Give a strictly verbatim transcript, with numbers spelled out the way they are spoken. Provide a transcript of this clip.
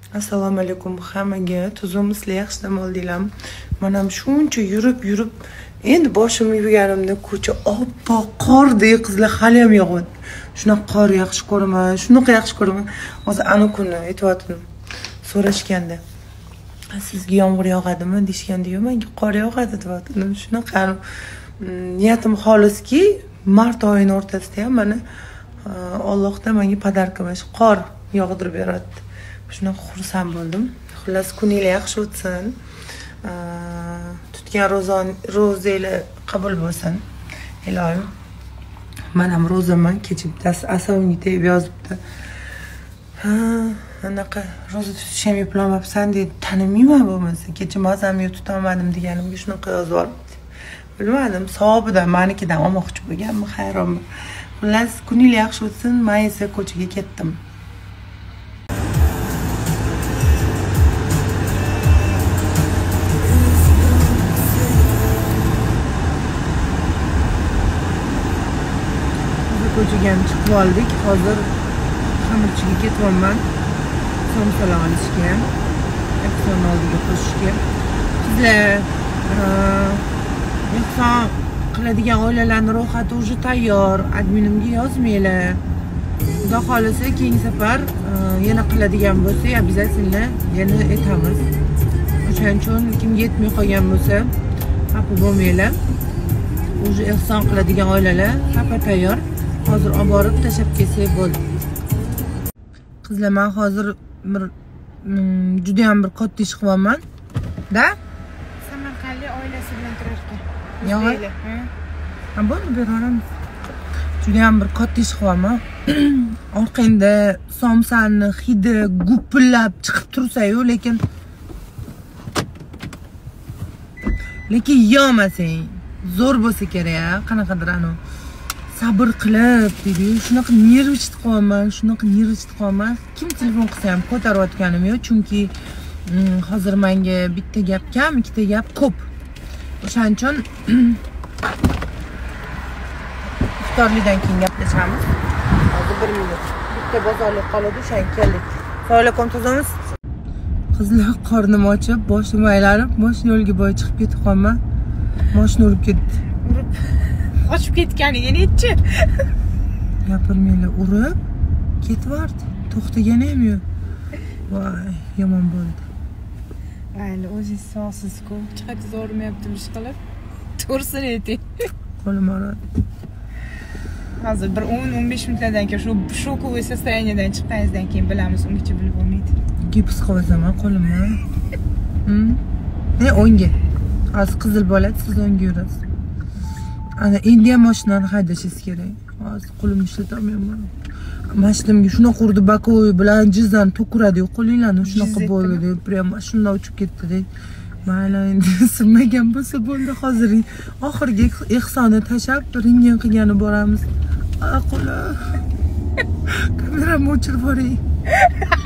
Assalomu alaykum hammaga. Tuzimizlar yaxshi dam oldinglarmi? Men ham shuncha yurib yurib endi boshimni yuvganimda ko'cha oppoq qordek qizlar hali ham yog'yapti. Shunaqa qor yaxshi ko'raman, shunaqa yaxshi ko'raman. Hozir ana kuni aytayotdim. So'rashganda, sizga yomg'ir yog'adimi deyishganda-yu, menga qor yog'adi deb shunaqa niyatim xoliski, mart oyining o'rtasida ham mana Allohdan menga podarka mana shu qor yog'dirib beradi. Shunaqa xursand bo'ldim. Xullas, kuninglar yaxshi o'tsin. Tutgan ro'zanglar qabul bo'lsin. Ilohim. Men ham ro'zaman, kecha bittasi asabimga tegib yozibdi. Ha, anaqa ro'za tutish ham eplolmabsan deb tanimayman bo'lmasa, kecha mazamni tuta olmadim deganimga shunaqa yozib olibdi. Bilmadim, savobidan menikidan olmoqchi bo'lganmi, hayronman. Xullas, kuninglar yaxshi o'tsin. Men esa ko'chaga ketdim. Ko'chaga chiqib oldik. Hozir xamirchiga ketyapman. Somsalar olishga, ehson oldiga qo'shishga. Sizlar ehson qiladigan oilalarning ro'yxati уже tayyor. Adminimga yozmanglar. Xudo xolisa keyingi safar yana qiladigan bo'lsa, обязательно yana aytamiz. O'shaning uchun kimga yetmay qolgan bo'lsa, xafa bo'lmanglar. Уже ehson qiladigan oilalar xafa tayyor. Hozir olib borib tashlab kelsak bo'ldi. Qizlar, men hozir bir juda ham bir katta ish qilyapman. Da? Samarqandlik oilasi bilan turar ekan. Yo'q. Ha, bo'ldi, beraveramiz. Juda ham bir katta ish qilyapman. Orqangda somsani hidi gupillab chiqib tursa-yu, lekin lekin yemasang, zo'r bo'lsa kerak, qanaqadir anu sabr qilib dedi-yu, shunaqa nervich qo'yaman, shunaqa nervich qo'yaman. Kim telefon qilsa ham ko'tarayotganim yo'q, chunki hozir menga bitta gap kam, ikkita gap ko'p. O'shaning uchun iftorlikdan keyin gaplashamiz. Hozir bir minut. Bitta bozorlik qoladi, o'shaga keldik. Assalomu alaykum, tuzamiz. Qizlar, qornim ochib, boshim aylanib, mashina yo'lga bo'yi chiqib ketib qolman. Mashina urib ketdi. Urib qochib ketganiga nechi? Gapirmanglar, urib ketvardi. To'xtagani ham yo'q. Voy, yomon bo'ldi. Mayli, o'zingiz sog'siz-ku. Chiqatingiz o'rmayaptimi ish qilib? To'g'risini ayting. Qo'lim og'ridi. Hozir bir o'n o'n besh minutlardan keyin shu shokovoy состояниеdan chiqqaningizdan keyin bilamiz, ungacha bilib bo'lmaydi. Gips qilasan qo'limni. Hm? Ne, o'ngga. Hozir qizil bo'ladi, siz o'ngga yurasiz. Ana endi ham mashinani haydashingiz kerak. Hozir qo'limni ishlatolmayman. Mashinamga shunaqa urdi, bakovoy bilan jizzani to'kuradi-yu, qo'linglarni shunaqa bo'ldi deb, prям mashinadan uchib ketdi-dek. Mayli, endi sinmagan bo'lsa bo'ldi. Hozir oxirgi ehsonni tashab, ringgan qilgani boramiz. A qo'lim. Kameramni o'chirib yuboring.